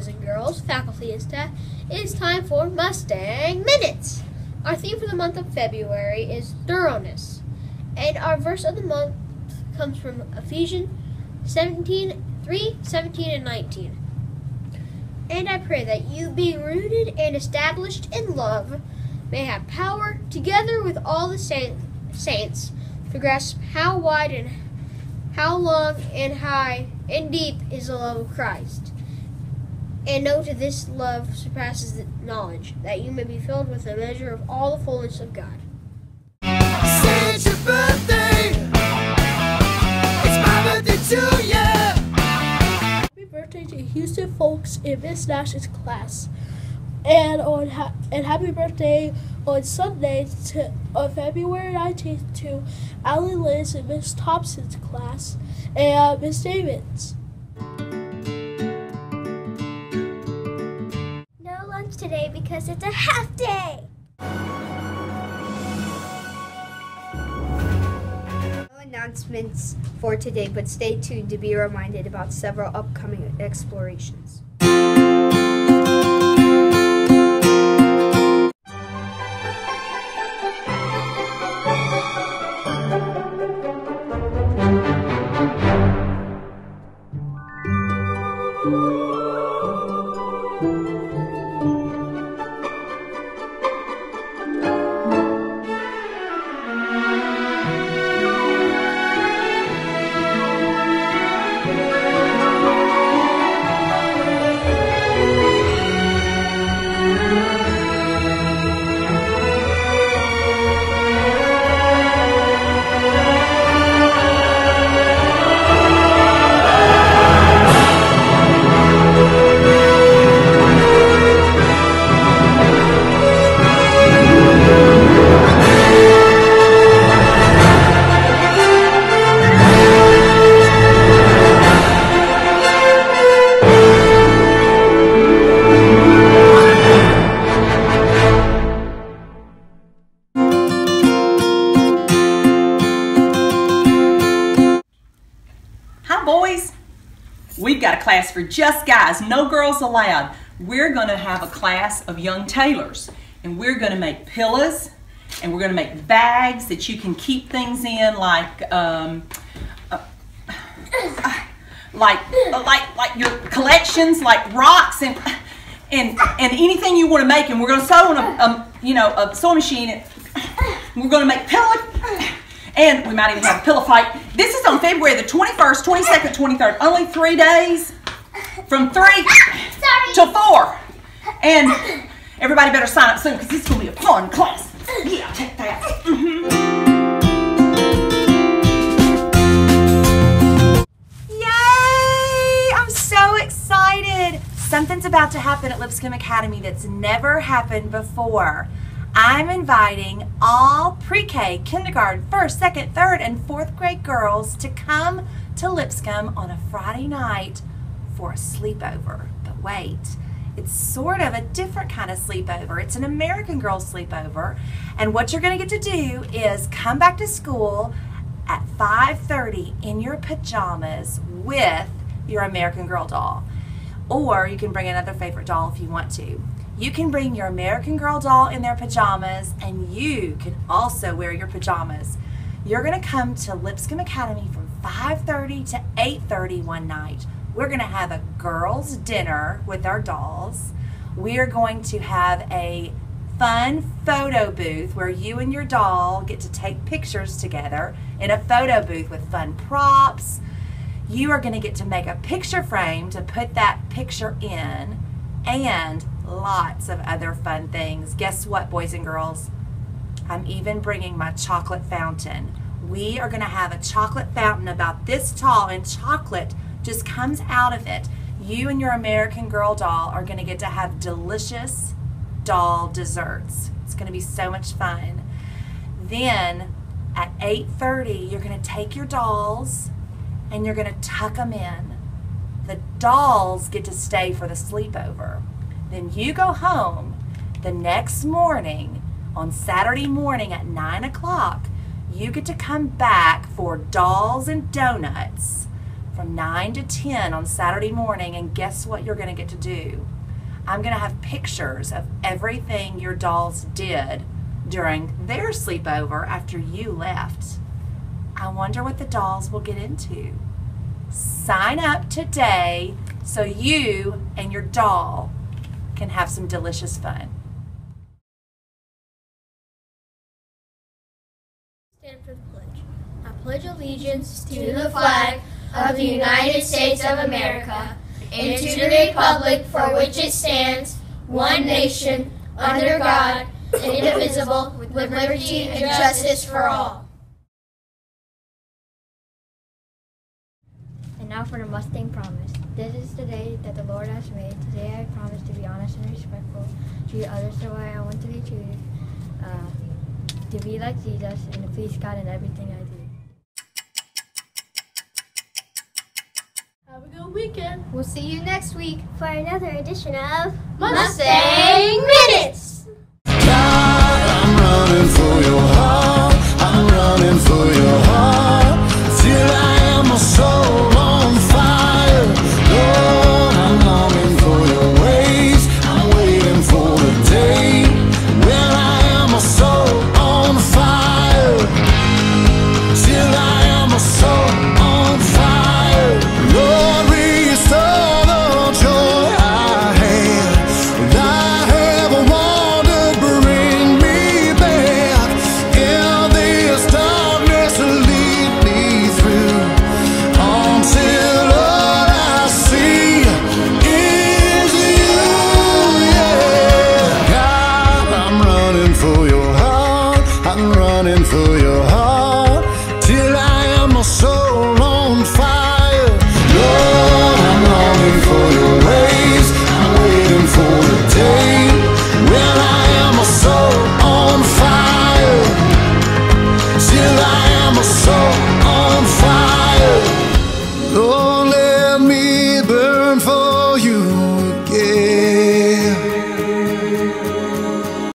boys and girls, faculty and staff. It is time for Mustang Minutes. Our theme for the month of February is thoroughness. And our verse of the month comes from Ephesians 3:17 and 19. And I pray that you, being rooted and established in love, may have power, together with all the saints, to grasp how wide and how long and high and deep is the love of Christ. And know that this love surpasses the knowledge, that you may be filled with a measure of all the fullness of God. It's your birthday. It's my birthday too, yeah. Happy birthday to Houston folks in Miss Nash's class. And happy birthday on Sunday on February 19th to Allie Liz in Miss Thompson's class and Miss David's. No lunch today because it's a half day. No announcements for today, but stay tuned to be reminded about several upcoming explorations. Boys, we've got a class for just guys, no girls allowed. We're going to have a class of young tailors, and we're going to make pillows, and we're going to make bags that you can keep things in, like your collections, like rocks and anything you want to make. And we're going to sew on a sewing machine. And we're going to make pillows. And we might even have a pillow fight. This is on February the 21st, 22nd, 23rd. Only 3 days from 3 till 4. And everybody better sign up soon because this is going to be a fun class. Yeah, take that. Yay! I'm so excited. Something's about to happen at Lipscomb Academy that's never happened before. I'm inviting all pre-K, kindergarten, 1st, 2nd, 3rd, and 4th grade girls to come to Lipscomb on a Friday night for a sleepover. But wait, it's sort of a different kind of sleepover. It's an American Girl sleepover. And what you're going to get to do is come back to school at 5:30 in your pajamas with your American Girl doll. Or you can bring another favorite doll if you want to. You can bring your American Girl doll in their pajamas, and you can also wear your pajamas. You're going to come to Lipscomb Academy from 5:30 to 8:30 one night. We're going to have a girls' dinner with our dolls. We are going to have a fun photo booth where you and your doll get to take pictures together in a photo booth with fun props. You are going to get to make a picture frame to put that picture in, and lots of other fun things. Guess what, boys and girls? I'm even bringing my chocolate fountain. We are going to have a chocolate fountain about this tall, and chocolate just comes out of it. You and your American Girl doll are going to get to have delicious doll desserts. It's going to be so much fun. Then at 8:30, you're going to take your dolls and you're going to tuck them in. The dolls get to stay for the sleepover. Then you go home the next morning, on Saturday morning at 9 o'clock, you get to come back for dolls and donuts from 9 to 10 on Saturday morning, and guess what you're going to get to do? I'm going to have pictures of everything your dolls did during their sleepover after you left. I wonder what the dolls will get into. Sign up today so you and your doll can have some delicious fun. Stand for the pledge. I pledge allegiance to the flag of the United States of America and to the republic for which it stands, one nation, under God, indivisible, with liberty and justice for all. And now for the Mustang promise. This is the day that the Lord has made. Today I promise to be honest and respectful, treat others the way I want to be treated, to be like Jesus, and to please God in everything I do. Have a good weekend. We'll see you next week. For another edition of Mustang Minutes!